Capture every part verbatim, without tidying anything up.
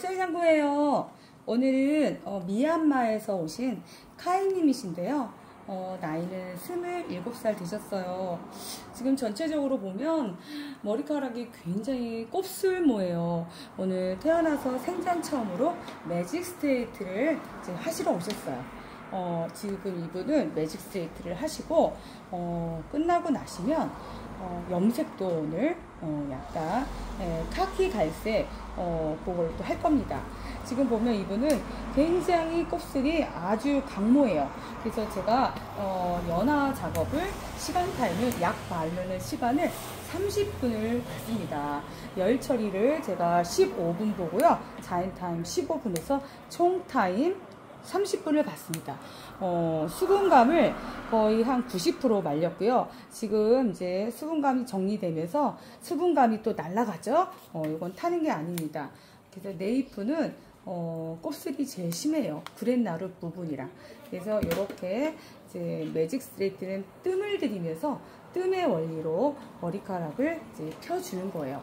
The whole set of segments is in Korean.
수정장구예요. 오늘은 어, 미얀마에서 오신 카이님이신데요. 어, 나이는 스물일곱 살 되셨어요. 지금 전체적으로 보면 머리카락이 굉장히 곱슬모예요. 오늘 태어나서 생전 처음으로 매직 스트레이트를 이제 하시러 오셨어요. 어, 지금 이분은 매직 스트레이트를 하시고 어, 끝나고 나시면 어, 염색도 오늘 어, 약간 에, 카키 갈색 어, 그걸 또 할 겁니다. 지금 보면 이분은 굉장히 곱슬이 아주 강모예요. 그래서 제가 어, 연화 작업을 시간 타임을 약 바르는 시간을 삼십 분을 갖습니다. 열 처리를 제가 십오 분 보고요. 자연 타임 십오 분에서 총 타임 삼십 분을 받습니다. 어, 수분감을 거의 한 구십 퍼센트 말렸고요. 지금 이제 수분감이 정리되면서 수분감이 또 날아가죠. 어, 이건 타는 게 아닙니다. 그래서 네이프는 어, 곱슬이 제일 심해요. 그랜나루 부분이랑. 그래서 이렇게 이제 매직 스트레이트는 뜸을 들이면서 뜸의 원리로 머리카락을 이제 펴주는 거예요.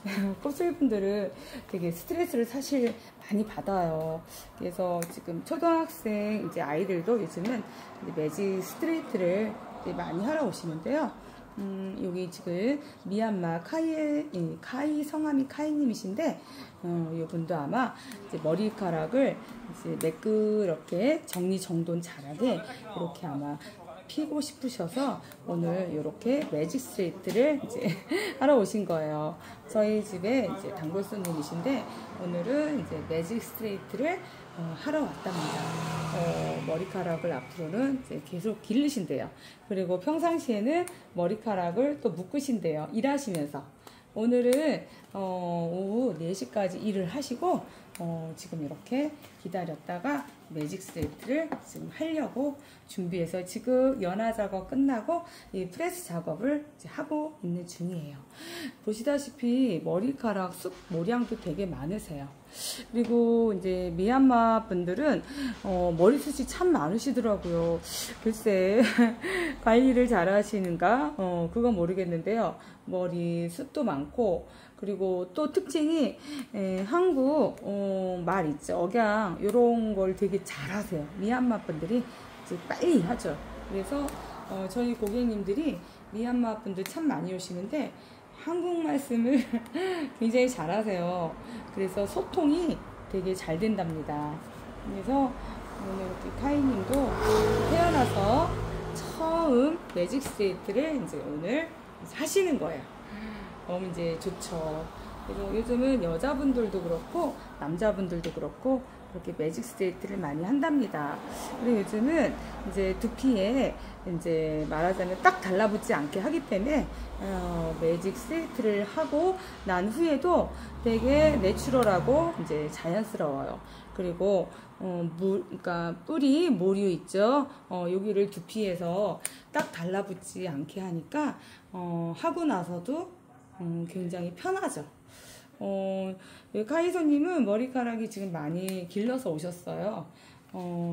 곱슬분들은 되게 스트레스를 사실 많이 받아요. 그래서 지금 초등학생 이제 아이들도 요즘은 매직 스트레이트를 많이 하러 오시는데요. 음, 여기 지금 미얀마 카이, 카이 성함이 카이님이신데, 어, 이분도 아마 이제 머리카락을 이제 매끄럽게 정리정돈 잘하게 이렇게 아마 피고 싶으셔서 오늘 이렇게 매직 스트레이트를 이제 하러 오신 거예요. 저희 집에 이제 단골 손님이신데 오늘은 이제 매직 스트레이트를 어, 하러 왔답니다. 어, 머리카락을 앞으로는 이제 계속 기르신대요. 그리고 평상시에는 머리카락을 또 묶으신대요. 일하시면서. 오늘은 어, 오후 네 시까지 일을 하시고 어, 지금 이렇게 기다렸다가 매직 스트레이트를 지금 하려고 준비해서 지금 연화 작업 끝나고 이 프레스 작업을 이제 하고 있는 중이에요. 보시다시피 머리카락 숱 모량도 되게 많으세요. 그리고 이제 미얀마 분들은 어, 머리숱이 참 많으시더라고요. 글쎄 관리를 잘 하시는가 어, 그건 모르겠는데요. 머리숱도 많고 그리고 또 특징이 에, 한국 어, 말 있죠. 억양 이런 걸 되게 잘하세요. 미얀마 분들이 이제 빨리 하죠. 그래서 어, 저희 고객님들이 미얀마 분들 참 많이 오시는데 한국 말씀을 굉장히 잘하세요. 그래서 소통이 되게 잘 된답니다. 그래서 오늘 이렇게 카이님도 태어나서 처음 매직 스트레이트를 이제 오늘 하시는 거예요. 너무 이제 좋죠. 그리고 요즘은 여자분들도 그렇고 남자분들도 그렇고 그렇게 매직 스트레이트를 많이 한답니다. 그리고 요즘은 이제 두피에 이제 말하자면 딱 달라붙지 않게 하기 때문에 어, 매직 스트레이트를 하고 난 후에도 되게 내추럴하고 이제 자연스러워요. 그리고 어, 물, 그러니까 뿌리 모류 있죠. 어, 여기를 두피에서 딱 달라붙지 않게 하니까 어, 하고 나서도 음, 굉장히 편하죠. 어, 카이소님은 머리카락이 지금 많이 길러서 오셨어요. 어,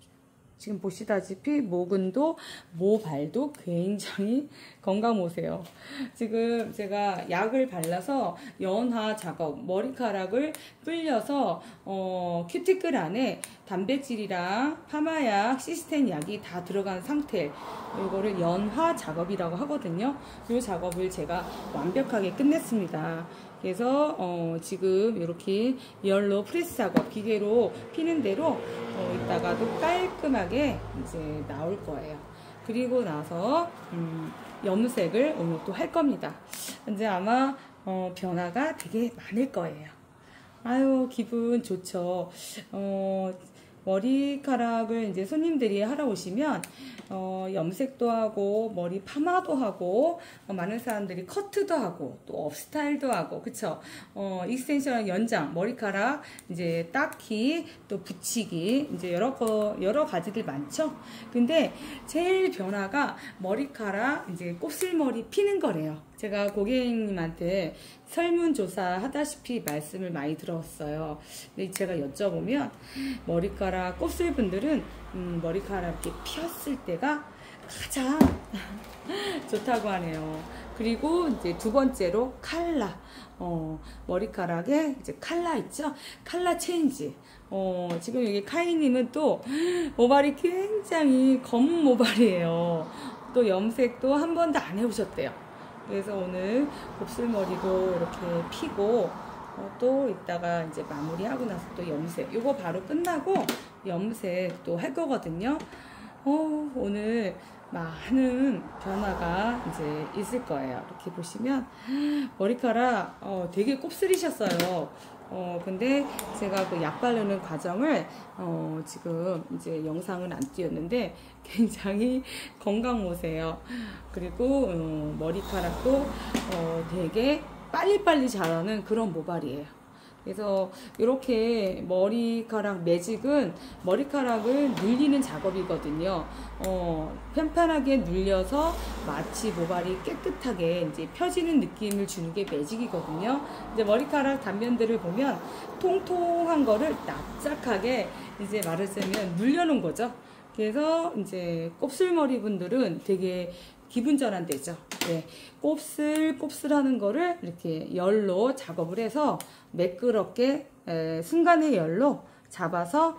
지금 보시다시피 모근도 모발도 굉장히 건강모세요. 지금 제가 약을 발라서 연화 작업, 머리카락을 불려서 어, 큐티클 안에 단백질이랑 파마약, 시스템 약이 다 들어간 상태, 이거를 연화 작업이라고 하거든요. 이 작업을 제가 완벽하게 끝냈습니다. 그래서 어, 지금 이렇게 열로 프레스 작업 기계로 피는 대로 어, 이따가도 깔끔하게 이제 나올 거예요. 그리고 나서 음, 염색을 오늘 또 할 겁니다. 이제 아마 어, 변화가 되게 많을 거예요. 아유 기분 좋죠. 어, 머리카락을 이제 손님들이 하러 오시면 어, 염색도 하고 머리 파마도 하고 어, 많은 사람들이 커트도 하고 또 업스타일도 하고 그쵸? 어, 익스텐션 연장 머리카락 이제 닦기 또 붙이기 이제 여러 거 여러 가지들 많죠. 근데 제일 변화가 머리카락 이제 곱슬머리 피는 거래요. 제가 고객님한테 설문조사 하다시피 말씀을 많이 들었어요. 근데 제가 여쭤보면 머리카락 곱슬분들은 음, 머리카락이 피었을 때가 가장 좋다고 하네요. 그리고 이제 두 번째로 칼라. 어, 머리카락에 이제 칼라 있죠? 칼라 체인지. 어, 지금 여기 카이님은 또 모발이 굉장히 검은 모발이에요. 또 염색도 한 번도 안 해보셨대요. 그래서 오늘 곱슬머리도 이렇게 피고, 어, 또 이따가 이제 마무리하고 나서 또 염색. 요거 바로 끝나고 염색 또 할 거거든요. 어, 오늘 많은 변화가 이제 있을 거예요. 이렇게 보시면 머리카락 어, 되게 곱슬이셨어요. 어, 근데 제가 그 약 바르는 과정을 어, 지금 이제 영상은 안 띄웠는데 굉장히 건강모세요. 그리고 어, 머리카락도 어, 되게 빨리빨리 자라는 그런 모발이에요. 그래서 이렇게 머리카락 매직은 머리카락을 늘리는 작업이거든요. 어, 편편하게 늘려서 마치 모발이 깨끗하게 이제 펴지는 느낌을 주는 게 매직이거든요. 이제 머리카락 단면들을 보면 통통한 거를 납작하게 이제 말하자면 늘려놓은 거죠. 그래서 이제 곱슬머리 분들은 되게 기분 전환되죠. 네, 곱슬 곱슬하는 거를 이렇게 열로 작업을 해서 매끄럽게 에, 순간의 열로 잡아서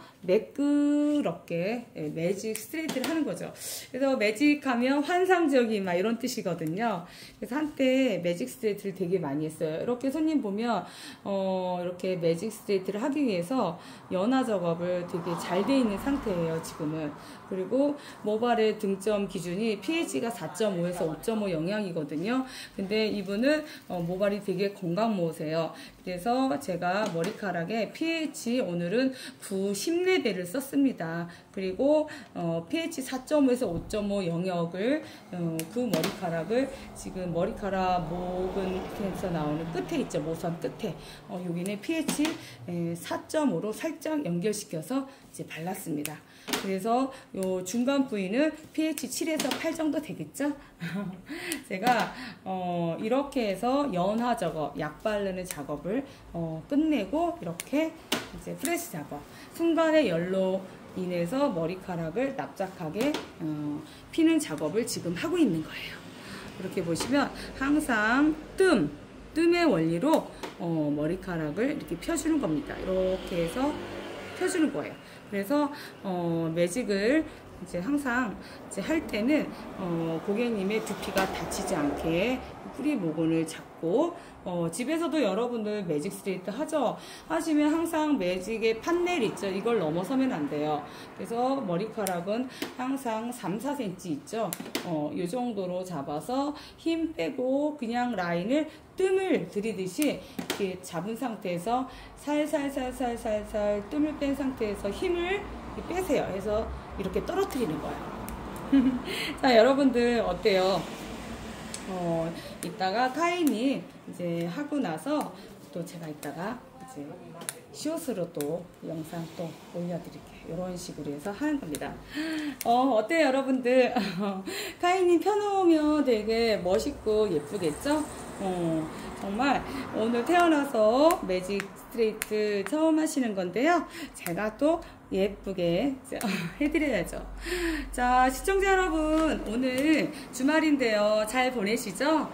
매끄럽게 에, 매직 스트레이트를 하는 거죠. 그래서 매직하면 환상적인 막 이런 뜻이거든요. 그래서 한때 매직 스트레이트를 되게 많이 했어요. 이렇게 손님 보면 어, 이렇게 매직 스트레이트를 하기 위해서 연화 작업을 되게 잘 돼 있는 상태예요. 지금은. 그리고 모발의 등점 기준이 피에이치가 사 점 오에서 오 점 오 영향이거든요. 근데 이분은 어, 모발이 되게 건강모세요. 그래서 제가 머리카락에 피에이치 오늘은 구, 십 레벨을 썼습니다. 그리고 어, 피에이치 사 점 오에서 오 점 오 영역을 어, 그 머리카락을 지금 머리카락 모근에서 나오는 끝에 있죠. 모선 끝에 어, 여기는 피에이치 사 점 오로 살짝 연결시켜서 이제 발랐습니다. 그래서 요 중간 부위는 피에이치 칠에서 팔 정도 되겠죠? 제가 어 이렇게 해서 연화 작업, 약 바르는 작업을 어 끝내고 이렇게 이제 프레스 작업, 순간의 열로 인해서 머리카락을 납작하게 어 피는 작업을 지금 하고 있는 거예요. 이렇게 보시면 항상 뜸, 뜸의 원리로 어 머리카락을 이렇게 펴주는 겁니다. 이렇게 해서 펴주는 거예요. 그래서 어, 매직을 이제 항상 이제 할 때는 어, 고객님의 두피가 다치지 않게 뿌리 모근을 잡고 어, 집에서도 여러분들 매직 스트레이트 하죠. 하시면 항상 매직의 판넬 있죠. 이걸 넘어서면 안 돼요. 그래서 머리카락은 항상 삼, 사 센티미터 있죠. 어, 이 정도로 잡아서 힘 빼고 그냥 라인을 뜸을 들이듯이 이렇게 잡은 상태에서 살살살살살살 뜸을 뺀 상태에서 힘을 빼세요. 해서 이렇게 떨어뜨리는 거예요. 자, 여러분들 어때요? 어, 이따가 카이님 이제 하고 나서 또 제가 이따가 이제 시옷으로 또 영상 또 올려드릴게요. 이런 식으로 해서 하는 겁니다. 어, 어때요, 여러분들? 카이님 펴놓으면 되게 멋있고 예쁘겠죠? 어, 정말 오늘 태어나서 매직 스트레이트 처음 하시는 건데요. 제가 또 예쁘게 해드려야죠. 자, 시청자 여러분, 오늘 주말인데요. 잘 보내시죠?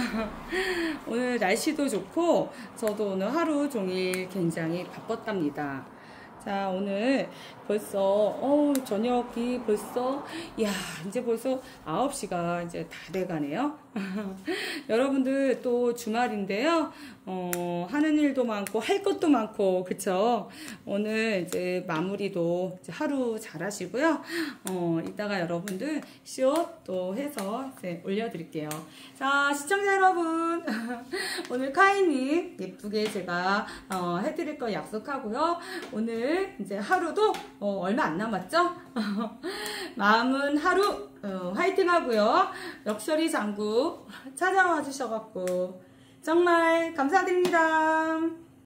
오늘 날씨도 좋고 저도 오늘 하루 종일 굉장히 바빴답니다. 자, 오늘 벌써 어 저녁이 벌써 야 이제 벌써 아홉 시가 이제 다 돼가네요. 여러분들 또 주말인데요. 어, 하는 일도 많고 할 것도 많고 그쵸? 오늘 이제 마무리도 이제 하루 잘 하시고요. 어, 이따가 여러분들 숏 또 해서 이제 올려드릴게요. 자, 시청자 여러분, 오늘 카이님 예쁘게 제가 어, 해드릴 거 약속하고요. 오늘 이제 하루도 어, 얼마 안 남았죠? 마음은 하루 어, 화이팅 하고요. 럭셔리 장구 찾아와 주셔갖고 정말 감사드립니다.